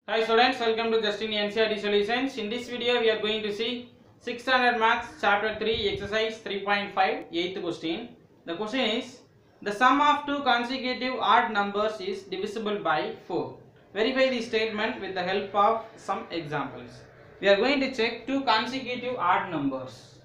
Hi students, welcome to Justin NCERT Solutions. In this video, we are going to see 600 marks chapter 3 exercise 3.5 8th question. The question is, the sum of two consecutive odd numbers is divisible by 4. Verify the statement with the help of some examples. We are going to check two consecutive odd numbers.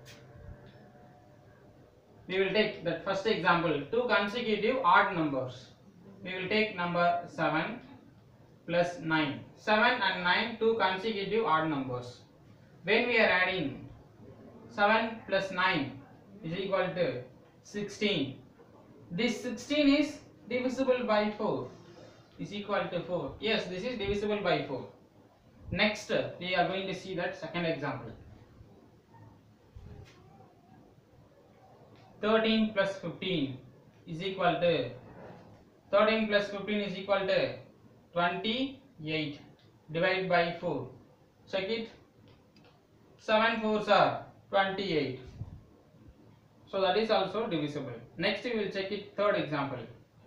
We will take that first example, two consecutive odd numbers. We will take number 7 plus 9. 7 and 9, two consecutive odd numbers. When we are adding 7 plus 9 is equal to 16. This 16 is divisible by 4 is equal to 4. Yes, this is divisible by 4. Next, we are going to see that second example. 13 plus 15 is equal to 13 plus 15 is equal to 28. Divide by 4. Check it. 7 4s are 28. So that is also divisible. Next we will check it. Third example.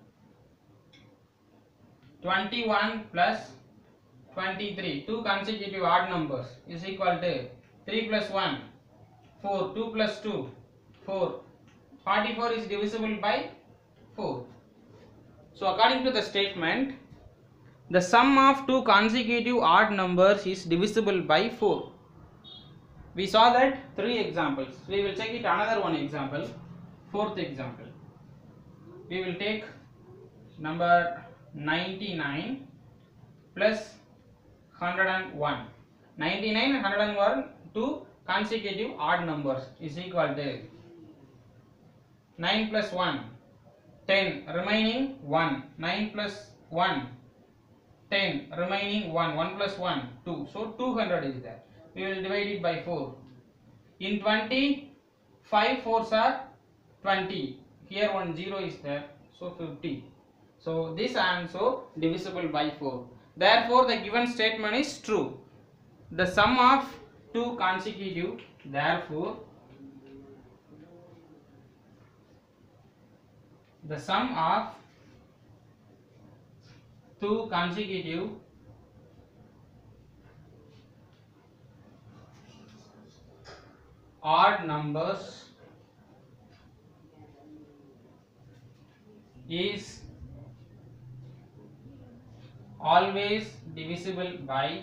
21 plus 23. Two consecutive odd numbers is equal to 3 plus 1 4. 2 plus 2 4. 44 is divisible by 4. So according to the statement, the sum of two consecutive odd numbers is divisible by 4. We saw that three examples. We will check it another one example. Fourth example. We will take number 99 plus 101. 99 and 101 two consecutive odd numbers is equal to 9 plus 1 10 remaining 1. 9 plus 1 10 remaining 1. 1 plus 1 2. So 200 is there. We will divide it by 4. In 20, 5 4s are 20. Here 1 0 is there. So 50. So this also divisible by 4. Therefore the given statement is true. The sum of two consecutive, therefore the sum of two consecutive odd numbers is always divisible by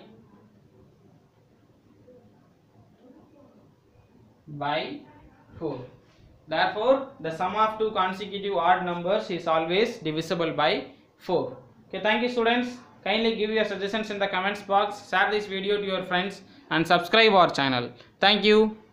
4. Therefore, the sum of two consecutive odd numbers is always divisible by 4. Okay, thank you students. Kindly give your suggestions in the comments box, share this video to your friends and subscribe our channel. Thank you.